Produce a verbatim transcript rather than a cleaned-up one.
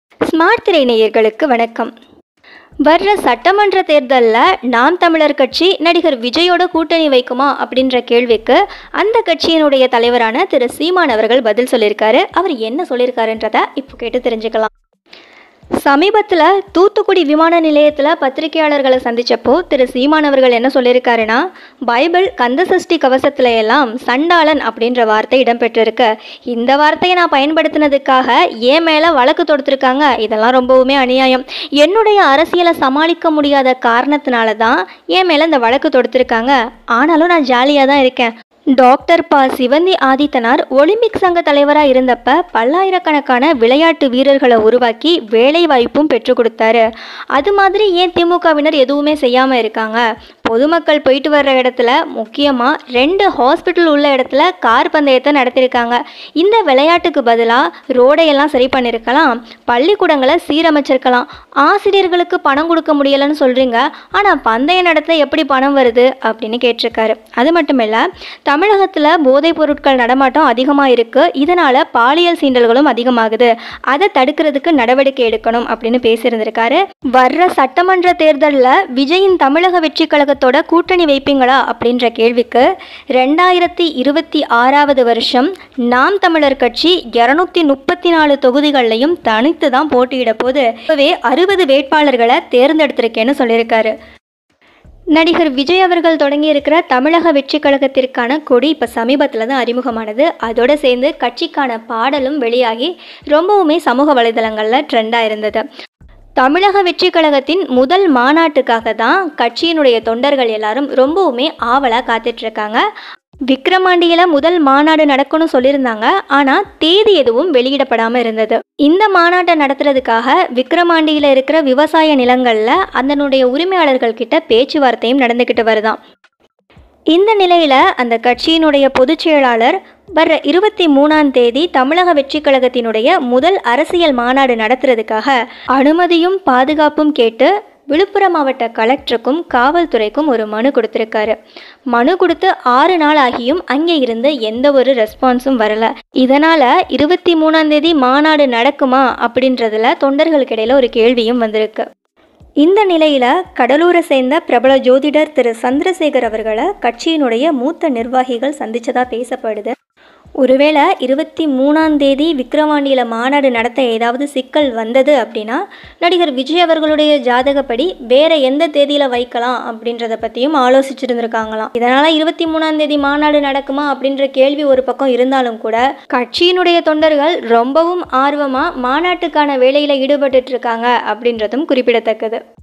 Smart திரை நேயர்களுக்கு வணக்கம். வர்ற சட்டமன்ற தேர்தலில் நாம் தமிழர் கட்சி நடிகர் விஜயோட கூட்டணி வைக்குமா அப்படின்ற கேள்விக்கு அந்த கட்சியினுடைய தலைவரான திரு சீமான் அவர்கள் பதில் சொல்லியிருக்காரு. அவர் என்ன சொல்லியிருக்காருன்றதை இப்போ கேட்டு தெரிஞ்சுக்கலாம். சமீபத்தில் தூத்துக்குடி விமான நிலையத்தில் பத்திரிகையாளர்களை சந்தித்தப்போ திரு சீமான் அவர்கள் என்ன சொல்லியிருக்காருன்னா, பைபிள் கந்தசஷ்டி கவசத்துல எல்லாம் சண்டாளன் அப்படின்ற வார்த்தை இடம்பெற்றிருக்கு. இந்த வார்த்தையை நான் பயன்படுத்தினதுக்காக என் மேலே வழக்கு தொடுத்துருக்காங்க. இதெல்லாம் ரொம்பவுமே அநியாயம். என்னுடைய அரசியலை சமாளிக்க முடியாத காரணத்தினால தான் என் மேலே இந்த வழக்கு தொடுத்துருக்காங்க. ஆனாலும் நான் ஜாலியாக தான் இருக்கேன். டாக்டர் ப சிவந்தி ஆதித்தனார் ஒலிம்பிக் சங்க தலைவராக இருந்தப்ப பல்லாயிரக்கணக்கான விளையாட்டு வீரர்களை உருவாக்கி வேலை வாய்ப்பும் பெற்றுக் கொடுத்தாரு. அது மாதிரி ஏன் திமுகவினர் எதுவுமே செய்யாமல் இருக்காங்க? பொதுமக்கள் போயிட்டு வர்ற இடத்துல முக்கியமாக ரெண்டு ஹாஸ்பிட்டல் உள்ள இடத்துல கார் பந்தயத்தை நடத்தியிருக்காங்க. இந்த விளையாட்டுக்கு பதிலாக ரோடையெல்லாம் சரி பண்ணியிருக்கலாம், பள்ளிக்கூடங்களை சீரமைச்சிருக்கலாம். ஆசிரியர்களுக்கு பணம் கொடுக்க முடியலைன்னு சொல்கிறீங்க, ஆனால் பந்தயம் நடத்த எப்படி பணம் வருது அப்படின்னு கேட்டிருக்காரு. அது மட்டும் இல்லை, தமிழகத்தில் போதைப் பொருட்கள் நடமாட்டம் அதிகமாக இருக்குது. இதனால் பாலியல் சீண்டல்களும் அதிகமாகுது. அதை தடுக்கிறதுக்கு நடவடிக்கை எடுக்கணும் அப்படின்னு பேசியிருந்திருக்காரு. வர்ற சட்டமன்ற தேர்தலில் விஜயின் தமிழக வெற்றி கழகத்தோட கூட்டணி வைப்பீங்களா அப்படின்ற கேள்விக்கு ரெண்டாயிரத்தி இருபத்தி ஆறாவது வருஷம் நாம் தமிழர் கட்சி இருநூத்தி முப்பத்தி நாலு தொகுதிகளையும் தனித்து தான் போட்டியிட போது அறுபது வேட்பாளர்களை தேர்ந்தெடுத்திருக்கேன்னு சொல்லியிருக்காரு. நடிகர் விஜய் அவர்கள் தொடங்கி இருக்கிற தமிழக வெற்றி கழகத்திற்கான கொடி இப்போ சமீபத்தில் தான் அறிமுகமானது. அதோடு சேர்ந்து கட்சிக்கான பாடலும் வெளியாகி ரொம்பவுமே சமூக வலைதளங்களில் ட்ரெண்டாக இருந்தது. தமிழக வெற்றி கழகத்தின் முதல் மாநாட்டுக்காக தான் கட்சியினுடைய தொண்டர்கள் எல்லாரும் ரொம்பவுமே ஆவலாக காத்துட்ருக்காங்க. விக்கிரமாண்டியில் முதல் மாநாடு நடக்கணும்னு சொல்லியிருந்தாங்க, ஆனால் தேதி எதுவும் வெளியிடப்படாமல் இருந்தது. இந்த மாநாட்டை நடத்துறதுக்காக விக்கிரமாண்டியில் இருக்கிற விவசாய நிலங்களில் அதனுடைய உரிமையாளர்கள் கிட்ட பேச்சுவார்த்தையும் நடந்துக்கிட்டு வருதான். இந்த நிலையில் அந்த கட்சியினுடைய பொதுச் செயலாளர் வர்ற இருபத்தி மூணாம் தேதி தமிழக வெற்றி கழகத்தினுடைய முதல் அரசியல் மாநாடு நடத்துறதுக்காக அனுமதியும் பாதுகாப்பும் கேட்டு விழுப்புரம் மாவட்ட கலெக்டருக்கும் காவல்துறைக்கும் ஒரு மனு கொடுத்துருக்காரு. மனு கொடுத்து ஆறு நாள் ஆகியும் அங்கே இருந்து எந்த ஒரு ரெஸ்பான்ஸும் வரல. இதனால இருபத்தி மூணாம் தேதி மாநாடு நடக்குமா அப்படின்றதுல தொண்டர்களுக்கு இடையில ஒரு கேள்வியும் வந்திருக்கு. இந்த நிலையில கடலூரை சேர்ந்த பிரபல ஜோதிடர் திரு சந்திரசேகர் அவர்களை கட்சியினுடைய மூத்த நிர்வாகிகள் சந்திச்சதா பேசப்படுது. ஒருவேளை இருபத்தி மூணாம் தேதி விக்கிரவாண்டியில் மாநாடு நடத்த ஏதாவது சிக்கல் வந்தது அப்படின்னா நடிகர் விஜய் அவர்களுடைய ஜாதகப்படி வேற எந்த தேதியில் வைக்கலாம் அப்படின்றத பற்றியும் ஆலோசிச்சிருந்துருக்காங்களாம். இதனால் இருபத்தி மூணாம் தேதி மாநாடு நடக்குமா அப்படின்ற கேள்வி ஒரு பக்கம் இருந்தாலும் கூட கட்சியினுடைய தொண்டர்கள் ரொம்பவும் ஆர்வமாக மாநாட்டுக்கான வேலையில் ஈடுபட்டு இருக்காங்க அப்படின்றதும் குறிப்பிடத்தக்கது.